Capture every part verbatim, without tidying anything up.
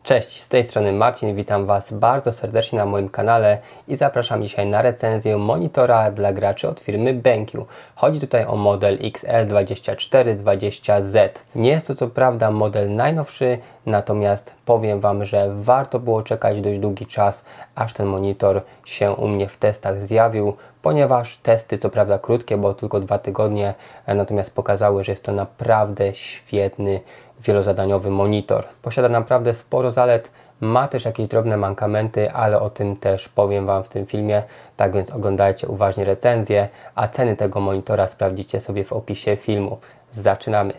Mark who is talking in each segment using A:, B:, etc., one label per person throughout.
A: Cześć, z tej strony Marcin, witam Was bardzo serdecznie na moim kanale i zapraszam dzisiaj na recenzję monitora dla graczy od firmy BenQ. Chodzi tutaj o model X L dwadzieścia cztery dwadzieścia Z. Nie jest to co prawda model najnowszy, natomiast powiem Wam, że warto było czekać dość długi czas, aż ten monitor się u mnie w testach zjawił, ponieważ testy co prawda krótkie, bo tylko dwa tygodnie, natomiast pokazały, że jest to naprawdę świetny wielozadaniowy monitor. Posiada naprawdę sporo zalet, ma też jakieś drobne mankamenty, ale o tym też powiem Wam w tym filmie, tak więc oglądajcie uważnie recenzję, a ceny tego monitora sprawdzicie sobie w opisie filmu. Zaczynamy!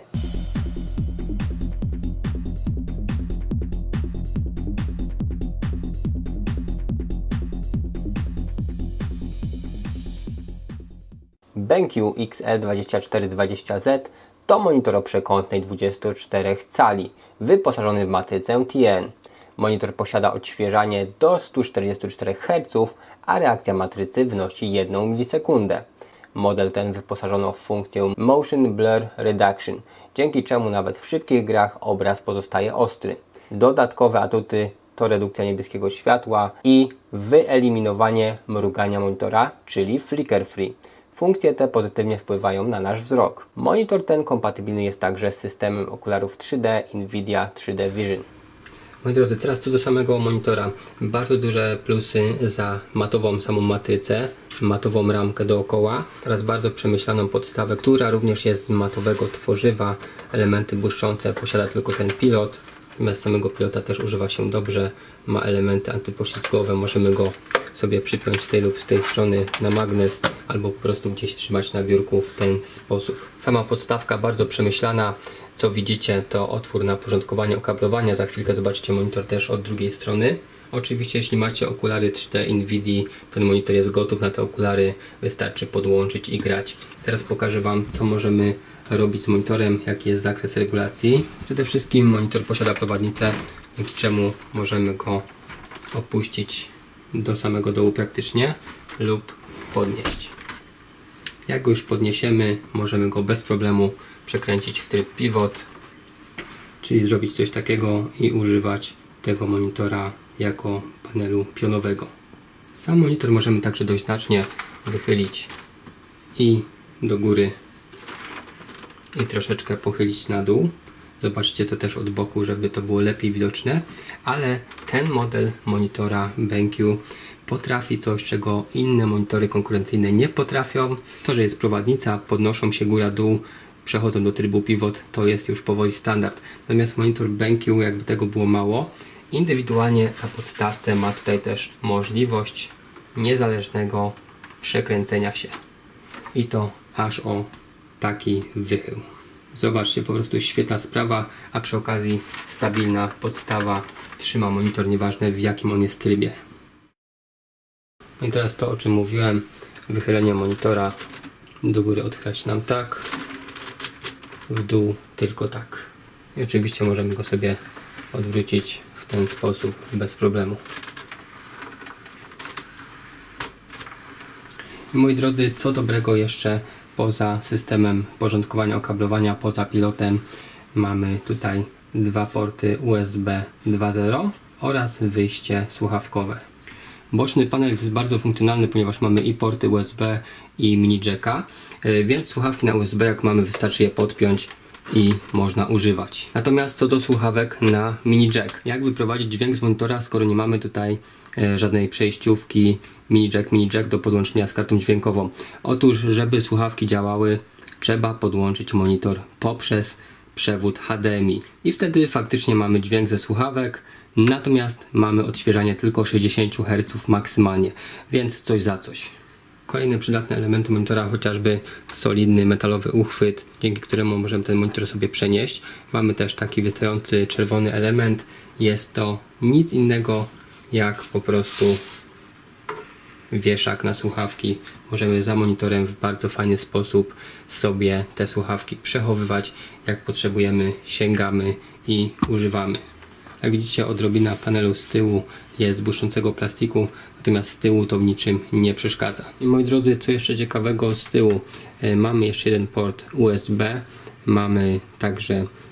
A: BenQ X L dwadzieścia cztery dwadzieścia Z to monitor o przekątnej dwudziestu czterech cali, wyposażony w matrycę T N. Monitor posiada odświeżanie do stu czterdziestu czterech herców, a reakcja matrycy wynosi jedną milisekundę. Model ten wyposażono w funkcję Motion Blur Reduction, dzięki czemu nawet w szybkich grach obraz pozostaje ostry. Dodatkowe atuty to redukcja niebieskiego światła i wyeliminowanie mrugania monitora, czyli flicker free. Funkcje te pozytywnie wpływają na nasz wzrok. Monitor ten kompatybilny jest także z systemem okularów trzy D Nvidia trzy D Vision. Moi drodzy, teraz co do samego monitora. Bardzo duże plusy za matową samą matrycę, matową ramkę dookoła oraz bardzo przemyślaną podstawę, która również jest z matowego tworzywa. Elementy błyszczące posiada tylko ten pilot, natomiast samego pilota też używa się dobrze. Ma elementy antypoślizgowe, możemy go sobie przypiąć z tej lub z tej strony na magnes albo po prostu gdzieś trzymać na biurku w ten sposób. Sama podstawka bardzo przemyślana. Co widzicie, to otwór na porządkowanie okablowania. Za chwilkę zobaczycie monitor też od drugiej strony. Oczywiście jeśli macie okulary trzy D Nvidii, ten monitor jest gotów na te okulary, wystarczy podłączyć i grać. Teraz pokażę Wam, co możemy robić z monitorem, jaki jest zakres regulacji. Przede wszystkim monitor posiada prowadnicę, dzięki czemu możemy go opuścić do samego dołu praktycznie lub podnieść. Jak go już podniesiemy, możemy go bez problemu przekręcić w tryb pivot, czyli zrobić coś takiego i używać tego monitora jako panelu pionowego. Sam monitor możemy także dość znacznie wychylić i do góry i troszeczkę pochylić na dół. Zobaczcie to też od boku, żeby to było lepiej widoczne, ale ten model monitora BenQ potrafi coś, czego inne monitory konkurencyjne nie potrafią. To, że jest prowadnica, podnoszą się góra-dół, przechodzą do trybu pivot, to jest już powoli standard. Natomiast monitor BenQ, jakby tego było mało, indywidualnie na podstawce ma tutaj też możliwość niezależnego przekręcenia się. I to aż o taki wychył. Zobaczcie, po prostu świetna sprawa, a przy okazji stabilna podstawa trzyma monitor, nieważne w jakim on jest trybie. No i teraz to, o czym mówiłem, wychylenie monitora do góry odchylać nam tak, w dół tylko tak. I oczywiście możemy go sobie odwrócić w ten sposób bez problemu. Moi drodzy, co dobrego jeszcze poza systemem porządkowania okablowania, poza pilotem, mamy tutaj dwa porty U S B dwa zero oraz wyjście słuchawkowe. Boczny panel jest bardzo funkcjonalny, ponieważ mamy i porty U S B i mini jacka, więc słuchawki na U S B jak mamy, wystarczy je podpiąć i można używać. Natomiast co do słuchawek na mini jack, jak wyprowadzić dźwięk z monitora, skoro nie mamy tutaj e, żadnej przejściówki mini jack, mini jack do podłączenia z kartą dźwiękową? Otóż, żeby słuchawki działały, trzeba podłączyć monitor poprzez przewód H D M I i wtedy faktycznie mamy dźwięk ze słuchawek, natomiast mamy odświeżanie tylko sześćdziesiąt herców maksymalnie, więc coś za coś. Kolejne przydatne elementy monitora, chociażby solidny metalowy uchwyt, dzięki któremu możemy ten monitor sobie przenieść. Mamy też taki wystający czerwony element. Jest to nic innego jak po prostu wieszak na słuchawki. Możemy za monitorem w bardzo fajny sposób sobie te słuchawki przechowywać. Jak potrzebujemy, sięgamy i używamy. Jak widzicie, odrobina panelu z tyłu jest z błyszczącego plastiku, natomiast z tyłu to w niczym nie przeszkadza. I moi drodzy, co jeszcze ciekawego z tyłu, mamy jeszcze jeden port U S B, mamy także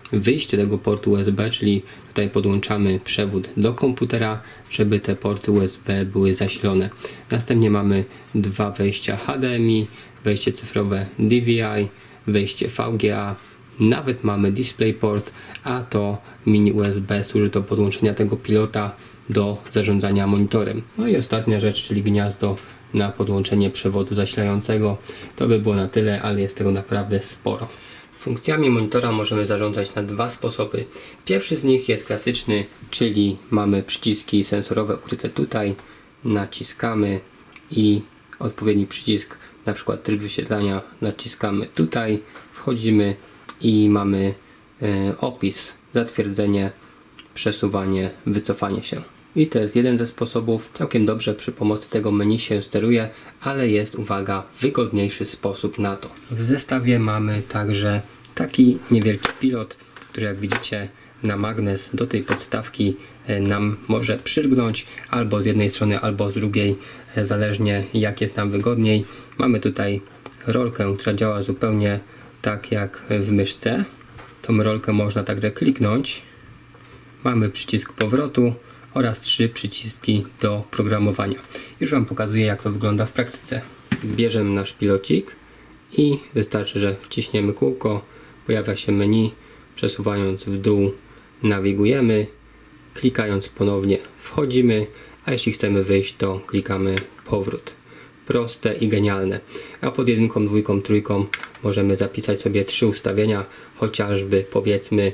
A: wyjście tego portu U S B, czyli tutaj podłączamy przewód do komputera, żeby te porty U S B były zasilone. Następnie mamy dwa wejścia H D M I, wejście cyfrowe D V I, wejście V G A, nawet mamy DisplayPort, a to mini U S B służy do podłączenia tego pilota do zarządzania monitorem. No i ostatnia rzecz, czyli gniazdo na podłączenie przewodu zasilającego. To by było na tyle, ale jest tego naprawdę sporo. Funkcjami monitora możemy zarządzać na dwa sposoby. Pierwszy z nich jest klasyczny, czyli mamy przyciski sensorowe ukryte tutaj, naciskamy i odpowiedni przycisk, na przykład tryb wyświetlania, naciskamy tutaj, wchodzimy i mamy e, opis, zatwierdzenie, przesuwanie, wycofanie się. I to jest jeden ze sposobów. Całkiem dobrze przy pomocy tego menu się steruje, ale jest, uwaga, wygodniejszy sposób na to. W zestawie mamy także taki niewielki pilot, który jak widzicie na magnes do tej podstawki nam może przylgnąć albo z jednej strony, albo z drugiej, zależnie jak jest nam wygodniej. Mamy tutaj rolkę, która działa zupełnie tak jak w myszce. Tą rolkę można także kliknąć. Mamy przycisk powrotu oraz trzy przyciski do programowania. Już Wam pokazuję, jak to wygląda w praktyce. Bierzemy nasz pilocik i wystarczy, że wciśniemy kółko, pojawia się menu, przesuwając w dół nawigujemy, klikając ponownie wchodzimy, a jeśli chcemy wyjść, to klikamy powrót. Proste i genialne. A pod jedynką, dwójką, trójką możemy zapisać sobie trzy ustawienia, chociażby powiedzmy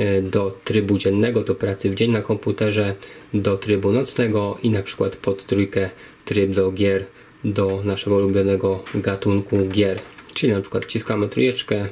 A: do trybu dziennego, do pracy w dzień na komputerze, do trybu nocnego i na przykład pod trójkę tryb do gier, do naszego ulubionego gatunku gier. Czyli na przykład wciskamy trójeczkę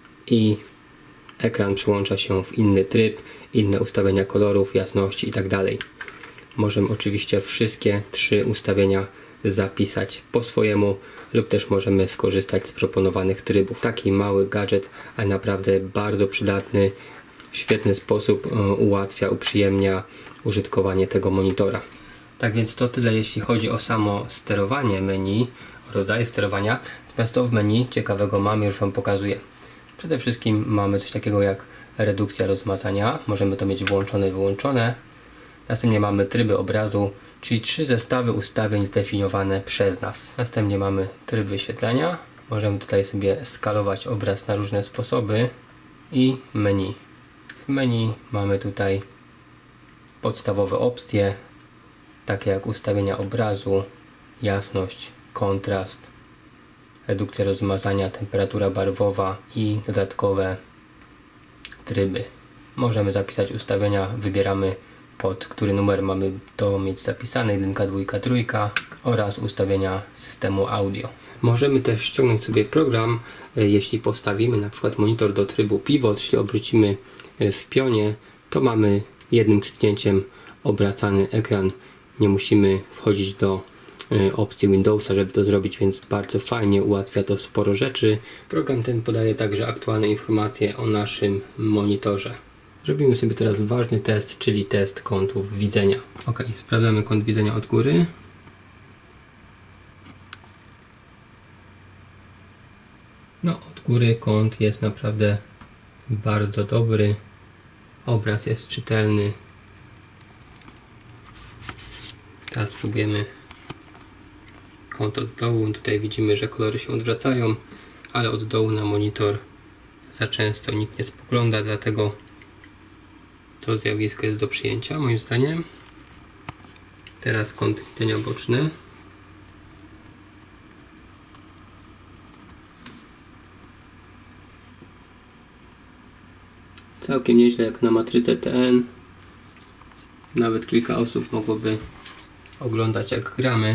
A: i ekran przyłącza się w inny tryb, inne ustawienia kolorów, jasności itd. Możemy oczywiście wszystkie trzy ustawienia zapisać po swojemu lub też możemy skorzystać z proponowanych trybów. Taki mały gadżet, ale naprawdę bardzo przydatny, w świetny sposób ułatwia, uprzyjemnia użytkowanie tego monitora. Tak więc to tyle, jeśli chodzi o samo sterowanie menu, rodzaje sterowania. Natomiast to w menu ciekawego mamy, już Wam pokazuję. Przede wszystkim mamy coś takiego jak redukcja rozmazania, możemy to mieć włączone i wyłączone. Następnie mamy tryby obrazu, czyli trzy zestawy ustawień zdefiniowane przez nas. Następnie mamy tryb wyświetlenia, możemy tutaj sobie skalować obraz na różne sposoby i menu. W menu mamy tutaj podstawowe opcje, takie jak ustawienia obrazu, jasność, kontrast, redukcja rozmazania, temperatura barwowa i dodatkowe tryby. Możemy zapisać ustawienia, wybieramy pod który numer mamy to mieć zapisane, jedynka, dwójka, trójka oraz ustawienia systemu audio. Możemy też ściągnąć sobie program, jeśli postawimy na przykład monitor do trybu pivot, czyli obrócimy w pionie, to mamy jednym kliknięciem obracany ekran. Nie musimy wchodzić do opcji Windowsa, żeby to zrobić, więc bardzo fajnie, ułatwia to sporo rzeczy. Program ten podaje także aktualne informacje o naszym monitorze. Zrobimy sobie teraz ważny test, czyli test kątów widzenia. Ok, sprawdzamy kąt widzenia od góry. No, od góry kąt jest naprawdę bardzo dobry. Obraz jest czytelny. Teraz spróbujemy kąt od dołu. Tutaj widzimy, że kolory się odwracają, ale od dołu na monitor za często nikt nie spogląda, dlatego to zjawisko jest do przyjęcia, moim zdaniem. Teraz kąt widzenia boczny. Całkiem nieźle jak na matrycę T N. Nawet kilka osób mogłoby oglądać jak gramy.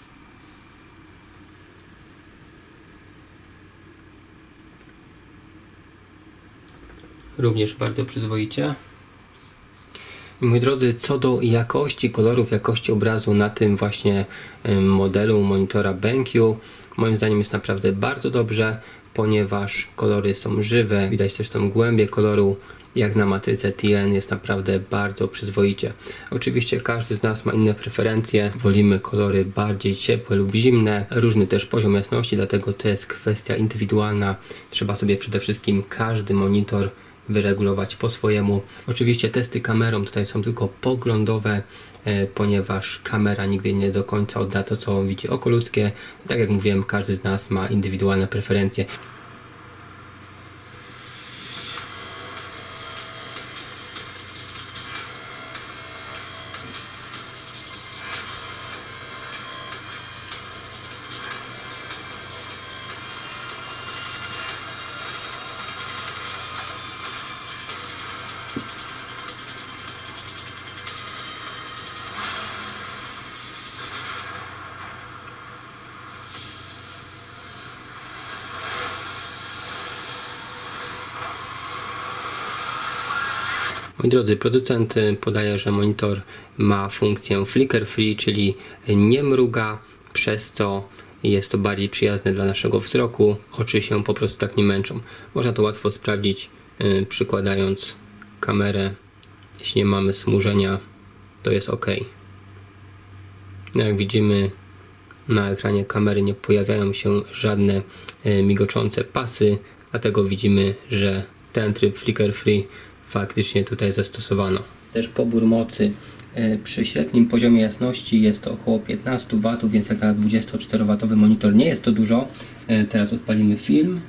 A: Również bardzo przyzwoicie. Moi drodzy, co do jakości kolorów, jakości obrazu na tym właśnie modelu monitora BenQ, moim zdaniem jest naprawdę bardzo dobrze, ponieważ kolory są żywe, widać też tą głębię koloru, jak na matryce T N, jest naprawdę bardzo przyzwoicie. Oczywiście każdy z nas ma inne preferencje, wolimy kolory bardziej ciepłe lub zimne, różny też poziom jasności, dlatego to jest kwestia indywidualna. Trzeba sobie przede wszystkim każdy monitor wyregulować po swojemu. Oczywiście testy kamerą tutaj są tylko poglądowe, e, ponieważ kamera nigdy nie do końca odda to, co widzi oko ludzkie. Tak jak mówiłem, każdy z nas ma indywidualne preferencje. Moi drodzy, producent podaje, że monitor ma funkcję flicker free, czyli nie mruga, przez co jest to bardziej przyjazne dla naszego wzroku. Oczy się po prostu tak nie męczą. Można to łatwo sprawdzić, yy, przykładając kamerę. Jeśli nie mamy smużenia, to jest ok. Jak widzimy, na ekranie kamery nie pojawiają się żadne yy, migoczące pasy, dlatego widzimy, że ten tryb flicker free faktycznie tutaj zastosowano. Też pobór mocy przy średnim poziomie jasności jest to około piętnaście watów, więc jak na dwudziestoczterowatowy monitor nie jest to dużo. Teraz odpalimy film.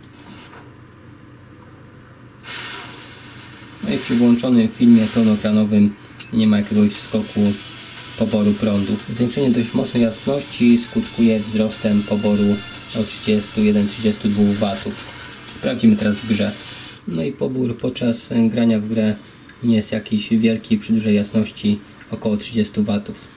A: No i przy włączonym filmie tonokranowym nie ma jakiegoś skoku poboru prądu. Zwiększenie dość mocnej jasności skutkuje wzrostem poboru o trzydzieści jeden do trzydziestu dwóch watów. Sprawdzimy teraz w grze. No i pobór podczas grania w grę nie jest jakiś wielki, przy dużej jasności około trzydziestu watów.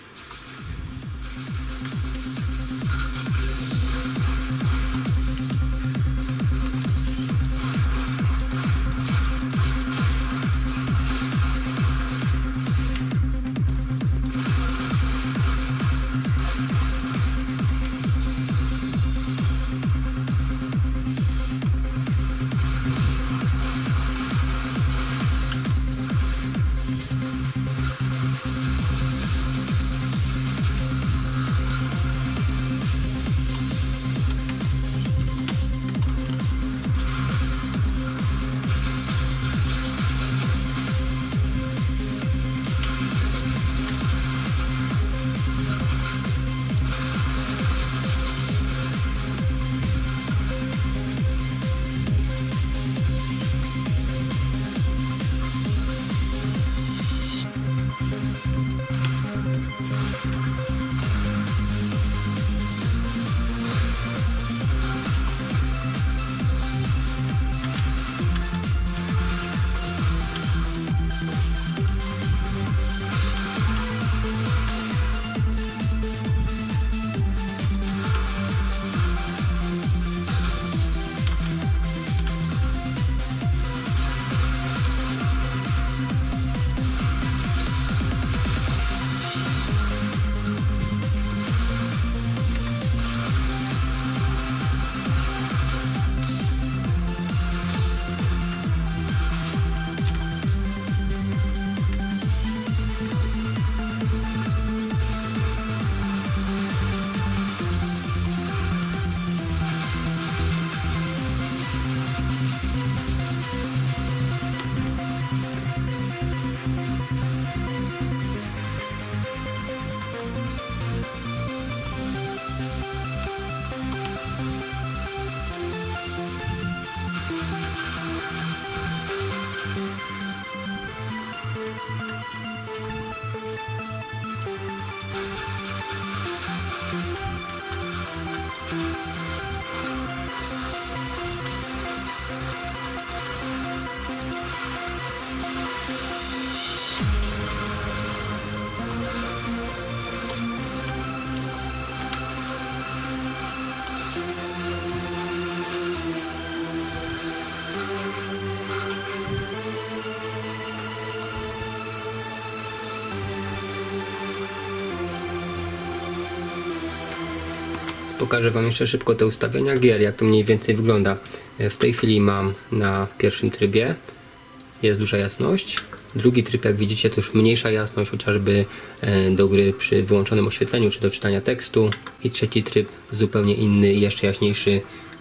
A: Pokażę Wam jeszcze szybko te ustawienia gier, jak to mniej więcej wygląda. W tej chwili mam na pierwszym trybie, jest duża jasność. Drugi tryb, jak widzicie, to już mniejsza jasność, chociażby do gry przy wyłączonym oświetleniu, czy do czytania tekstu. I trzeci tryb zupełnie inny, jeszcze jaśniejszy,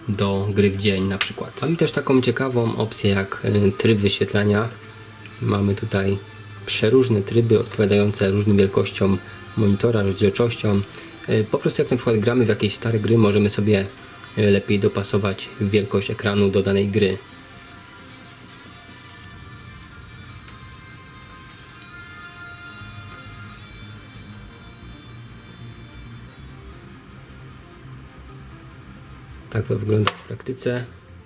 A: do gry w dzień na przykład. Mamy też taką ciekawą opcję jak tryb wyświetlania. Mamy tutaj przeróżne tryby odpowiadające różnym wielkościom monitora, rozdzielczością. Po prostu jak na przykład gramy w jakieś stare gry, możemy sobie lepiej dopasować wielkość ekranu do danej gry. Tak to wygląda w praktyce.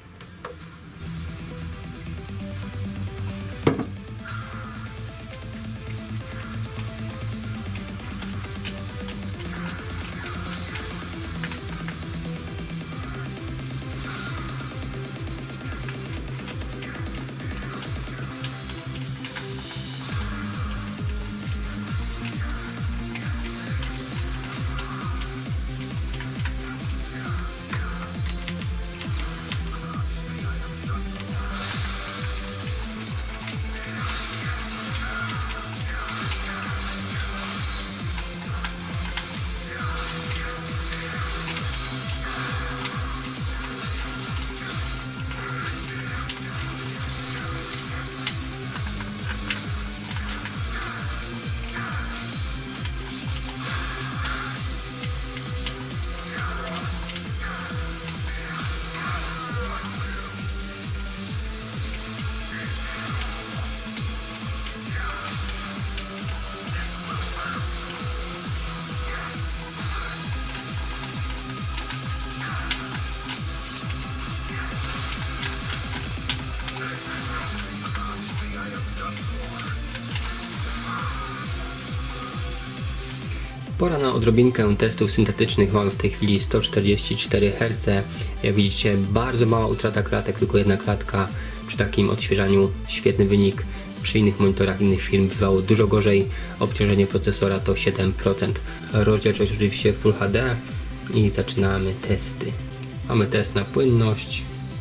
A: Pora na odrobinkę testów syntetycznych. Mamy w tej chwili sto czterdzieści cztery herce. Jak widzicie, bardzo mała utrata klatek, tylko jedna klatka. Przy takim odświeżaniu świetny wynik. Przy innych monitorach innych firm bywało dużo gorzej. Obciążenie procesora to siedem procent. Rozdzielczość oczywiście Full H D i zaczynamy testy. Mamy test na płynność.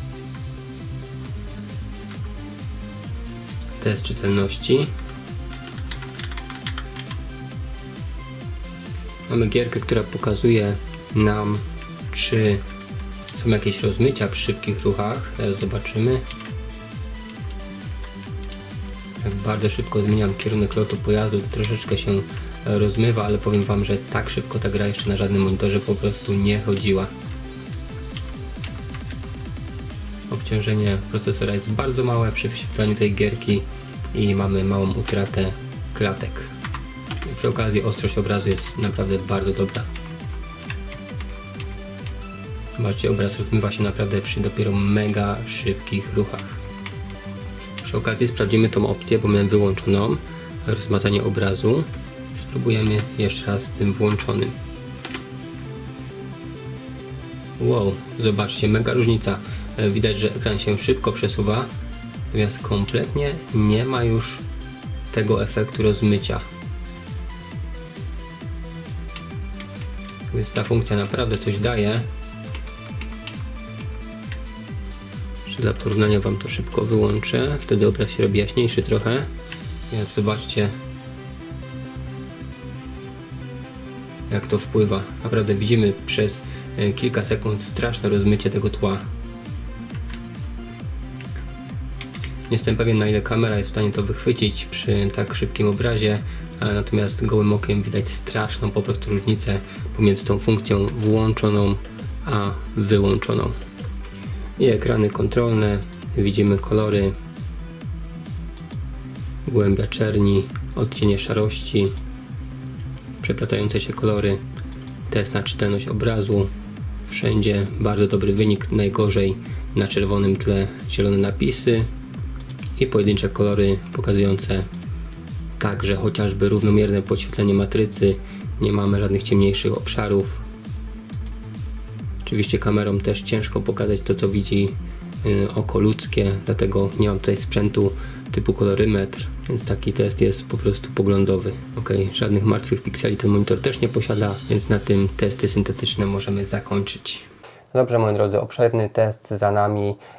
A: Test czytelności. Mamy gierkę, która pokazuje nam, czy są jakieś rozmycia przy szybkich ruchach. Teraz zobaczymy. Jak bardzo szybko zmieniam kierunek lotu pojazdu, to troszeczkę się rozmywa, ale powiem Wam, że tak szybko ta gra jeszcze na żadnym monitorze po prostu nie chodziła. Obciążenie procesora jest bardzo małe przy wyświetlaniu tej gierki i mamy małą utratę klatek. I przy okazji ostrość obrazu jest naprawdę bardzo dobra. Zobaczcie, obraz rozmywa się naprawdę przy dopiero mega szybkich ruchach. Przy okazji sprawdzimy tą opcję, bo miałem wyłączoną, rozmazanie obrazu. Spróbujemy jeszcze raz z tym włączonym. Wow, zobaczcie, mega różnica. Widać, że ekran się szybko przesuwa, natomiast kompletnie nie ma już tego efektu rozmycia. Więc ta funkcja naprawdę coś daje. Jeszcze dla porównania Wam to szybko wyłączę. Wtedy obraz się robi jaśniejszy trochę. Więc zobaczcie, jak to wpływa. Naprawdę widzimy przez kilka sekund straszne rozmycie tego tła. Nie jestem pewien, na ile kamera jest w stanie to wychwycić przy tak szybkim obrazie, natomiast gołym okiem widać straszną po prostu różnicę pomiędzy tą funkcją włączoną a wyłączoną. I ekrany kontrolne, widzimy kolory, głębia czerni, odcienie szarości, przeplatające się kolory, test na czytelność obrazu, wszędzie bardzo dobry wynik, najgorzej na czerwonym tle zielone napisy i pojedyncze kolory pokazujące także chociażby równomierne podświetlenie matrycy, nie mamy żadnych ciemniejszych obszarów. Oczywiście kamerą też ciężko pokazać to, co widzi yy, oko ludzkie, dlatego nie mam tutaj sprzętu typu kolorymetr, więc taki test jest po prostu poglądowy. Ok, żadnych martwych pikseli ten monitor też nie posiada, więc na tym testy syntetyczne możemy zakończyć. Dobrze, moi drodzy, obszerny test za nami.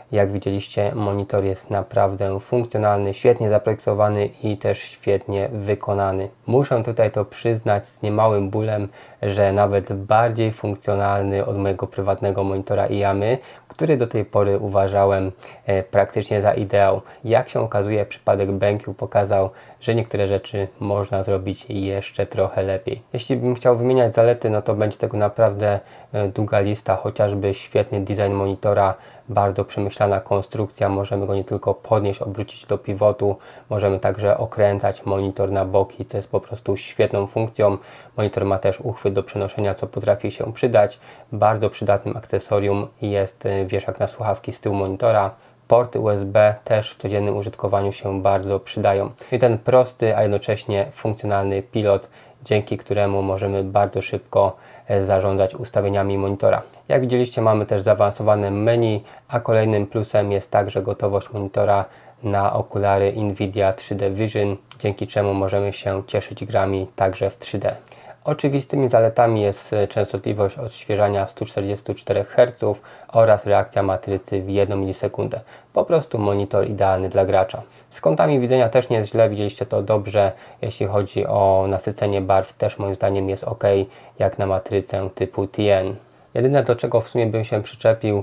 A: Jak widzieliście, monitor jest naprawdę funkcjonalny, świetnie zaprojektowany i też świetnie wykonany. Muszę tutaj to przyznać z niemałym bólem, że nawet bardziej funkcjonalny od mojego prywatnego monitora Iyamy, który do tej pory uważałem e, praktycznie za ideał. Jak się okazuje, przypadek BenQ pokazał, że niektóre rzeczy można zrobić jeszcze trochę lepiej. Jeśli bym chciał wymieniać zalety, no to będzie tego naprawdę e, długa lista, chociażby świetny design monitora, bardzo przemyślana konstrukcja, możemy go nie tylko podnieść, obrócić do pivotu, możemy także okręcać monitor na boki, co jest po prostu świetną funkcją. Monitor ma też uchwyt do przenoszenia, co potrafi się przydać. Bardzo przydatnym akcesorium jest wieszak na słuchawki z tyłu monitora. Porty U S B też w codziennym użytkowaniu się bardzo przydają. I ten prosty, a jednocześnie funkcjonalny pilot, dzięki któremu możemy bardzo szybko zarządzać ustawieniami monitora. Jak widzieliście, mamy też zaawansowane menu, a kolejnym plusem jest także gotowość monitora na okulary Nvidia trzy D Vision, dzięki czemu możemy się cieszyć grami także w trzy D. Oczywistymi zaletami jest częstotliwość odświeżania sto czterdzieści cztery herców oraz reakcja matrycy w jedną milisekundę. Po prostu monitor idealny dla gracza. Z kątami widzenia też nie jest źle, widzieliście to dobrze. Jeśli chodzi o nasycenie barw, też moim zdaniem jest ok, jak na matrycę typu T N. Jedyne, do czego w sumie bym się przyczepił,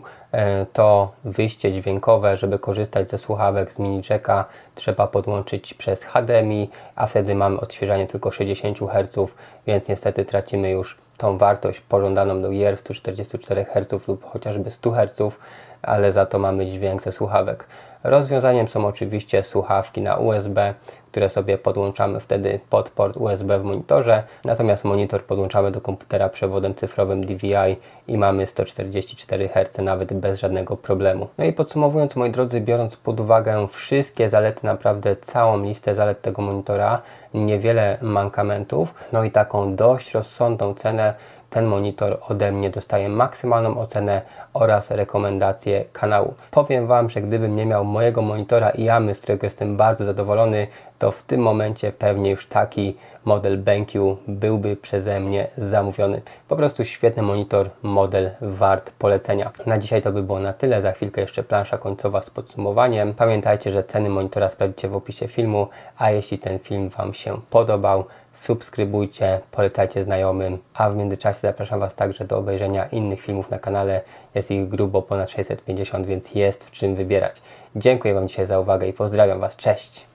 A: to wyjście dźwiękowe. Żeby korzystać ze słuchawek z mini jacka, trzeba podłączyć przez H D M I, a wtedy mamy odświeżanie tylko sześćdziesiąt herców, więc niestety tracimy już tą wartość pożądaną do gier sto czterdzieści cztery herców lub chociażby sto herców, ale za to mamy dźwięk ze słuchawek. Rozwiązaniem są oczywiście słuchawki na U S B, które sobie podłączamy wtedy pod port U S B w monitorze, natomiast monitor podłączamy do komputera przewodem cyfrowym D V I i mamy sto czterdzieści cztery herce nawet bez żadnego problemu. No i podsumowując, moi drodzy, biorąc pod uwagę wszystkie zalety, naprawdę całą listę zalet tego monitora, niewiele mankamentów, no i taką dość rozsądną cenę, ten monitor ode mnie dostaje maksymalną ocenę oraz rekomendację kanału. Powiem Wam, że gdybym nie miał mojego monitora Iyamy, z którego jestem bardzo zadowolony, to w tym momencie pewnie już taki model BenQ byłby przeze mnie zamówiony. Po prostu świetny monitor, model wart polecenia. Na dzisiaj to by było na tyle. Za chwilkę jeszcze plansza końcowa z podsumowaniem. Pamiętajcie, że ceny monitora sprawdzicie w opisie filmu, a jeśli ten film Wam się podobał, subskrybujcie, polecajcie znajomym, a w międzyczasie zapraszam Was także do obejrzenia innych filmów na kanale. Jest ich grubo ponad sześćset pięćdziesiąt, więc jest w czym wybierać. Dziękuję Wam dzisiaj za uwagę i pozdrawiam Was. Cześć!